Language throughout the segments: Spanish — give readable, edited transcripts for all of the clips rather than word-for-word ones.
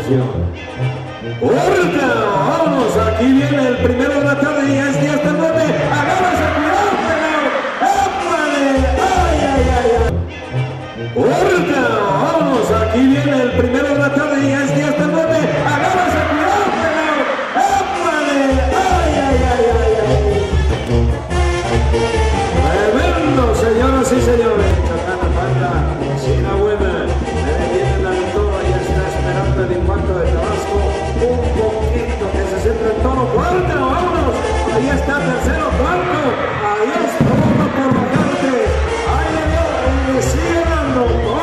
emoción. ¡Corta! ¡Vámonos! Aquí viene el primero de la tarde y es 10 del 9. ¡Agárrase! ¡Cuidado! ¡Épale! ¡Ay, ay, ay, ay! ¡Corta! ¡Vámonos! Aquí viene el primero de la tarde y es 10 del 9. ¡Agárrase! ¡Cuidado! ¡Épale! ¡Ay, ay, ay, ay, ay! ¡Tremendo, señoras y señores! Chacana falta, sin buena. Le detiene la victoria y está esperando el impacto de Tabasco. Un poquito que se siente en tono. ¡Cuarto! ¡Vámonos! Ahí está, tercero, cuarto. Ahí está, uno por bajante. Ahí le dio y sigue dando.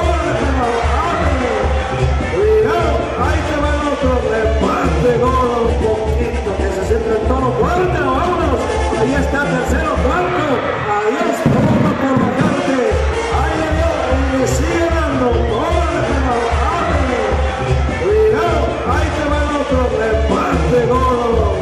Cuidado, ahí te va el otro. Reparte gol un poquito que se siente en tono. ¡Cuarto! ¡Vámonos! Ahí está, tercero, cuarto. Ahí está, uno por bajante. Ahí le dio y sigue dando. Cuidado, ahí te va el otro. Reparte gol.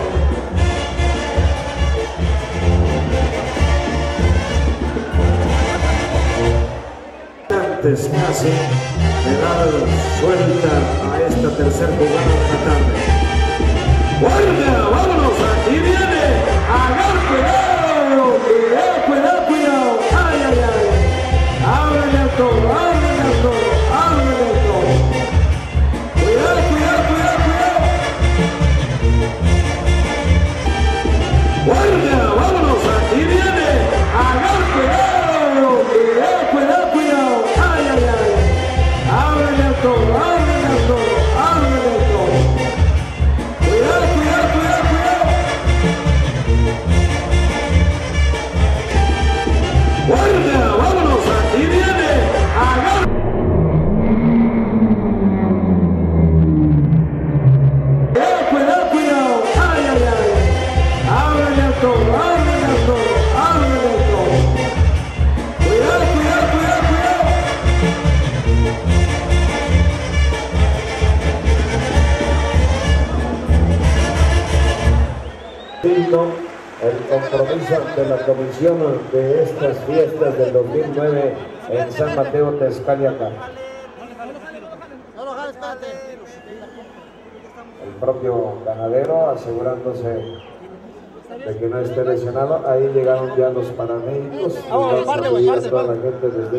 Antes casi de dar suelta a esta tercera jugada de la tarde. ¡Guardia! ¡Vámonos! ¡Aquí viene! ¡Agar! ¡Cuidado! ¡Cuidado, cuidado, cuidado! ¡Ay, ay, ay! ¡Ábrele al toro! ¡Ábrele al toro! ¡Ábrele al toro! ¡Cuidado, cuidado, cuidado, cuidado! ¡Guardia! ¡Vámonos! ¡Aquí viene! ¡Agar! ¡Cuidado! ¡Cuidado, cuidado, cuidado! ¡Ay, ay, ay! ¡Ábrele al toro! ¡Ábrele al toro! ¡Ábrele al toro! ¡Cuidado, cuidado, cuidado, cuidado! ¡Guardia! ¡Vámonos! ¡Aquí viene! ¡Agar! ¡Cuidado, cuidado, cuidado! ¡Ay, ay, ay! ¡Ábrele al toro! ¡Ábrele al toro! ¡Ábrele al toro! ¡Cuidado, cuidado, cuidado, cuidado! El compromiso de la comisión de estas fiestas del 2009 en San Mateo Texcaliaca. El propio ganadero asegurándose de que no esté lesionado. Ahí llegaron ya los paramédicos. Los paramédicos. Toda la gente desde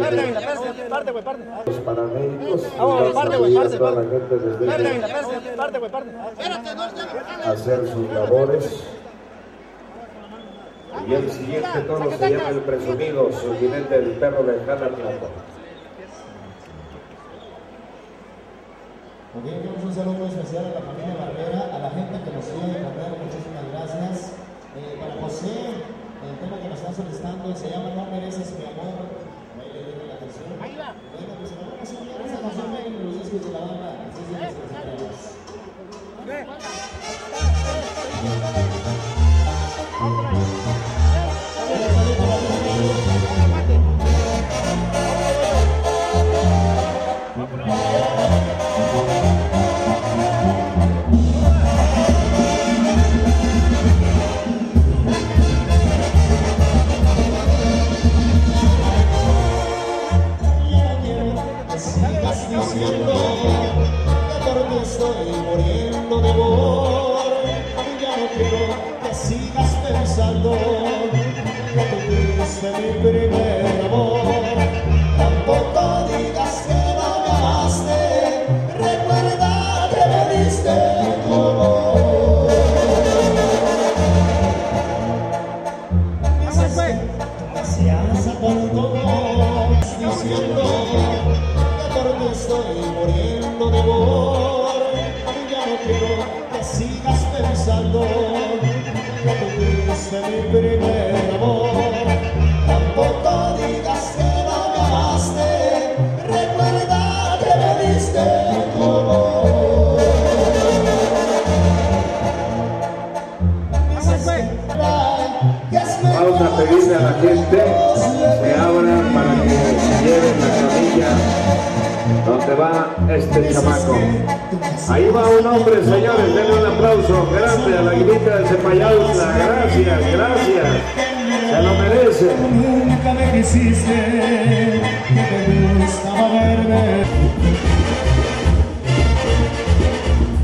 hacer sus labores. Y el siguiente toro se llama el presumido, su jinete, el perro de Jala Plata. Ok, queremos un saludo muy especial a la familia Barbera, a la gente que nos sigue de correr, muchísimas gracias. Para José, el tema que nos está solicitando se llama No mereces mi amor. Ahí le digo la canción. Ahí va. Bueno, pues vamos a enseñar esa canción en los discos de la banda. Así es de las Vamos a pedirle a la gente que abran para que se lleven la camilla donde va este chamaco. Ahí va un hombre, señores, denle un aplauso grande a la Aguilita de Cepayaltla. Gracias, gracias, se lo merece. Nunca me quisiste, que te gustaba verme.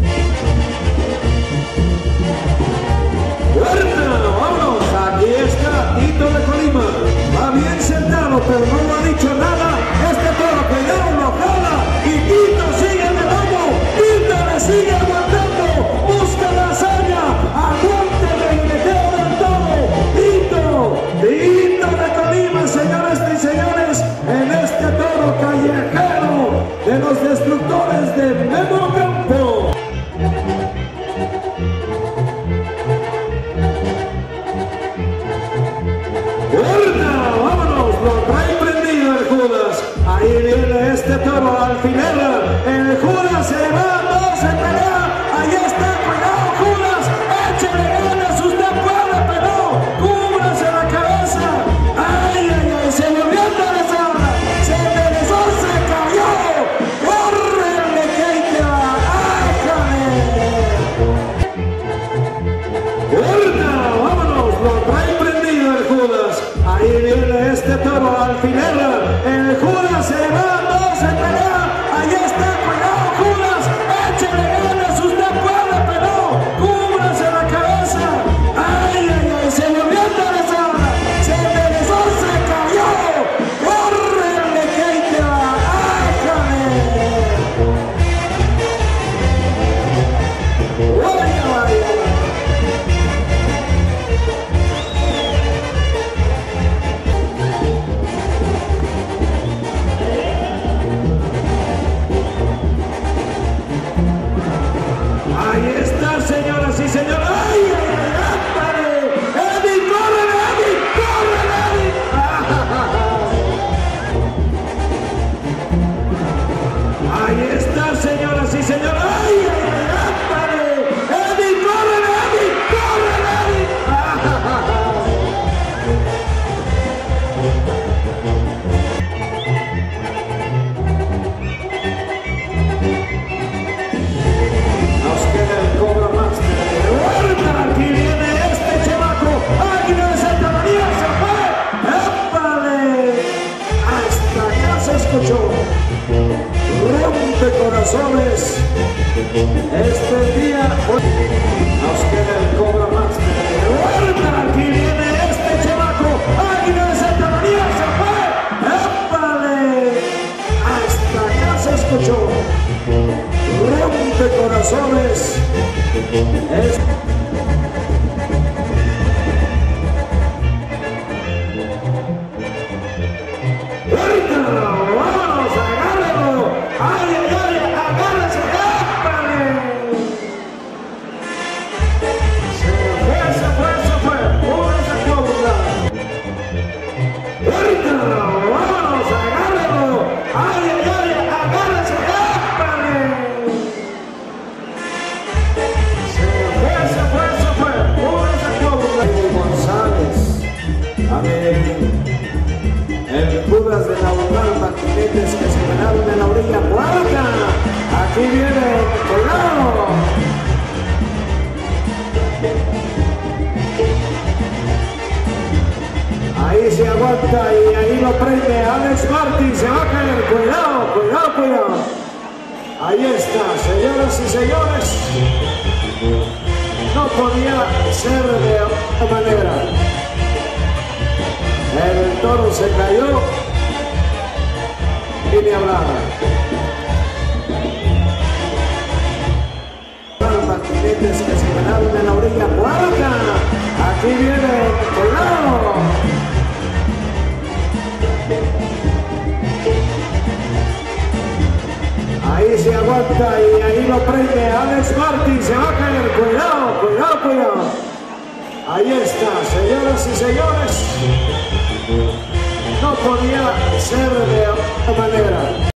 toro alfiler. El Judas se va, no se pelea. Ahí está, cuidado Judas. Échale ganas, usted puede, pero cúbrase la cabeza. Ay, ay, ay, se volvió a enderezar. Se enderezó, se cayó. ¡Córrele, que ahí te va! ¡Ájale! ¡Corta! ¡Vámonos! Lo trae prendido el Judas. Ahí viene este toro alfiler. El Judas se va, no se pelea. Ahí está, cuidado Judas. Échale ganas, usted puede, pero cúbrase la cabeza. Ay, ay, ay, se volvió a enderezar. Se enderezó, se cayó. ¡Córrele, que ahí te va! ¡Ájale! ¡Vaya, vaya! Ahí está, señoras y señores. ¡Ay, ay, ay! ¡Ándale! ¡Eddie, córrele, Eddie! ¡Córrele, Eddie! Ahí está, señoras y señores. ¡Ay, ay, ay! ¡Ándale! ¡Eddie, córrele, Eddie! ¡Córrele, Eddie! Nos queda el Cobra Master. ¡Huerta! Aquí viene este chamaco. ¡Águila de Santa María! ¡Se fue! ¡Épale! Hasta acá se escuchó. Rompe corazones. Este día nos queda el Cobra Master. ¡Huerta! Aquí viene este chamaco. ¡Águila de Santa María! ¡Se fue! ¡Épale! Hasta acá se escuchó. Rompe corazones. ¡Ahorita! ¡Vámonos! ¡Agárrenlo! ¡Ay, ay, ay! ¡Agárrense! ¡Épale! Se fue, se fue, se fue. ¡Una se cobra! ¡Ahorita! ¡Vámonos! ¡Agárrenlo! ¡Ay, ay, ay! ¡Agárrense! ¡Épale! Se fue, se fue. Una se cobra. González. Amén. El Judas de Naucalpan, jinetes que se quedaron en la orilla puerta. Aquí viene Colado. Ahí se aguanta y ahí lo prende Alex Martin. Se va a caer. Cuidado, cuidado, cuidado. Ahí está, señoras y señores. No podía ser de otra manera. El toro se cayó y ni hablaba. Los jinetes que se quedaron en la orilla puerta. Aquí viene Colado. Ahí se aguanta y ahí lo prende Alex Martin. Se va a caer. Cuidado, cuidado, cuidado. Ahí está, señoras y señores. No podía ser de otra manera.